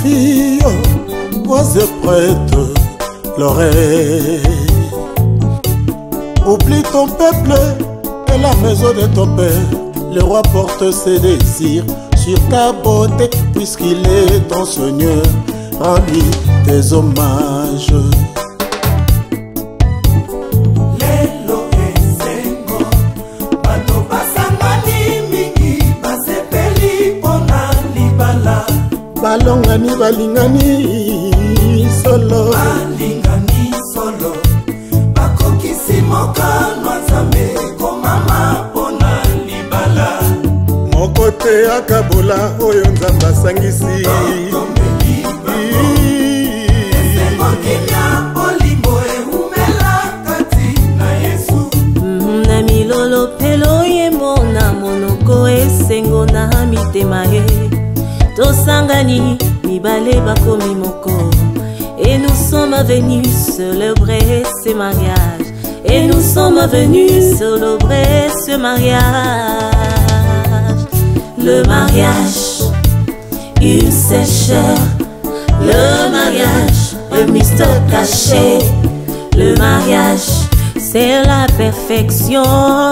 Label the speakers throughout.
Speaker 1: filles, voix prête l'oreille. Oublie ton peuple et la maison de ton père. Le roi porte ses désirs sur ta beauté, puisqu'il est ton Seigneur. Rends-lui tes hommages. Balongani balingani solo,
Speaker 2: balingani solo, bakokisi mokano nzambe komama pona libala.
Speaker 1: Mokote akabola oyo nzambe asangisi.
Speaker 3: Na milolo pelo ye mona monoko esengo na mitema ye. Tosangani mibale bakomi moko. Et nous sommes venus célébrer ce mariage. Et nous sommes venus célébrer ce mariage. Le mariage, une sécheur. Le mariage, un mystère caché. Le mariage, c'est la perfection.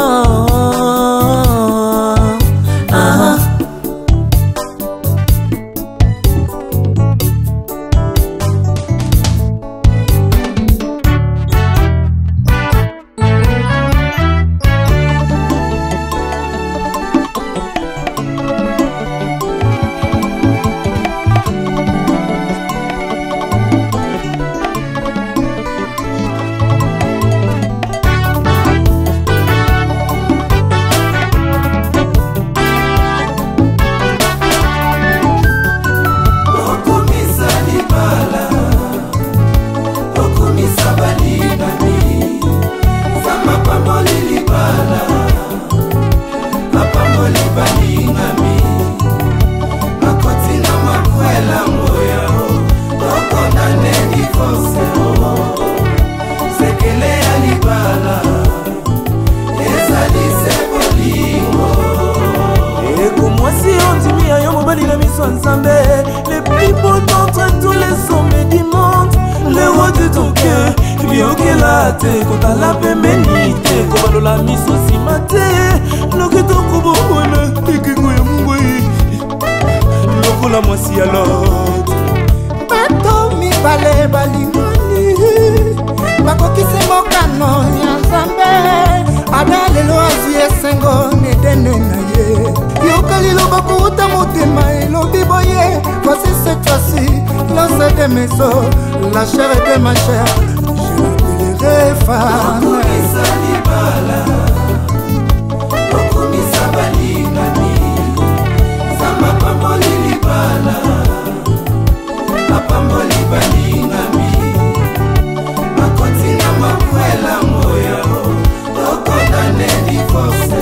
Speaker 2: Les plus beaux d'entre tous les hommes du monde, le roi de ton cœur, Biokelate, quand à la péménité, quand la mise aussi maté, le que ton kubo, le piquego et moué, le cola moisi alors.
Speaker 4: Bato mi bale balingani, bakokisi mokano ya Nzambe, adale lo azie sengo ne dene na ye. Yokali lo bakuta motema elobi boye, voici cette fois-ci, l'anse de mes os, la chair de ma chair, je l'appellerai femme.
Speaker 2: Okumisa libala, okumisa balingani, sama pamboli libala, apamboli balingami, makotina makwela moya, okondane divorce.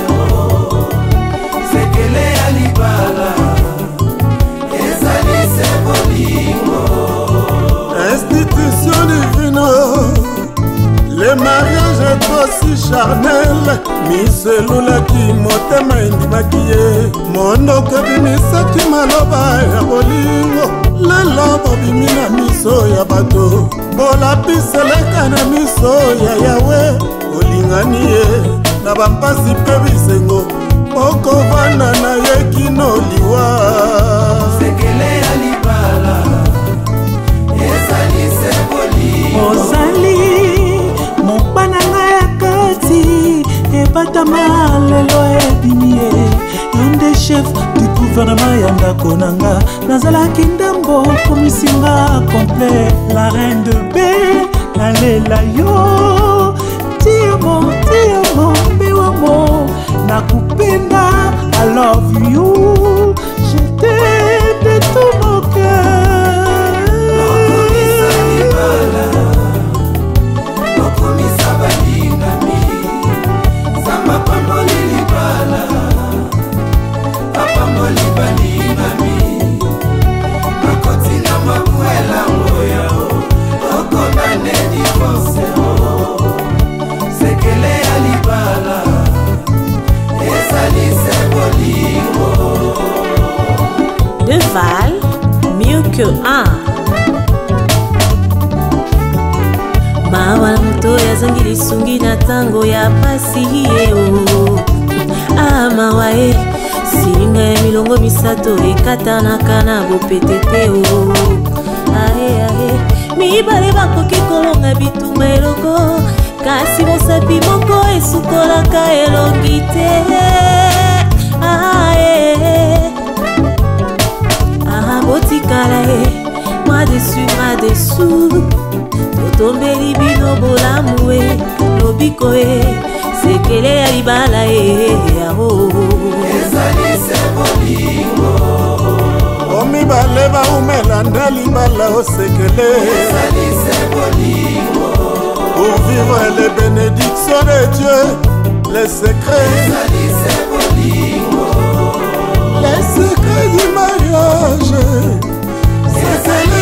Speaker 2: Sekele ya libala, ezali se bolingo.
Speaker 1: Institution divine, le mariage est aussi charnel. Miselulaki motema indimaki ye, monoko bimisaki maloba ya bolingo. Lelo bobimi na miso ya bato, bolapiseleka na miso ya Yawe. Olingani ye na bampasi mpe bisengo, okovanda na ye kino liwa.
Speaker 2: Sekele ya libala, ezali se bolingo.
Speaker 5: Ozali mopana nga ya kati, ebatama lelo ebimie. Yonde chef du gouvernement ya ndako nanga, nazalaki ndambo komisinga complet. La reine de paix, nalela yo. Tiamo, tiamo, bewamo, nakupenda, I love you. Je t'aime de tout mon cœur.
Speaker 2: Okumisa libala, okumisa balingami, sama pamboli libala, apamboli balingami, makotina makwela moya, okondane divorce. Sekele ya libala, ezali se bolingo.
Speaker 3: mawa na moto yazangi lisungi na ntango ya pasi yeo. Mawa singa ya milongo misato ekatanaka na bopete o. Mibale bakoki kolonga bitumba eloko, kasi mosapi moko esukolaka elongi te. Botikala moi dessus totombeli bino bolamu lobiko sekele ya libala yao.
Speaker 2: Ezali se bolingo
Speaker 1: omibale baumela nde libala osekele.
Speaker 2: Ezali se bolingo
Speaker 1: pour vivre les bénédictions de Dieu, les secrets.
Speaker 2: Ezali se bolingo
Speaker 1: les secrets du mariage, c'est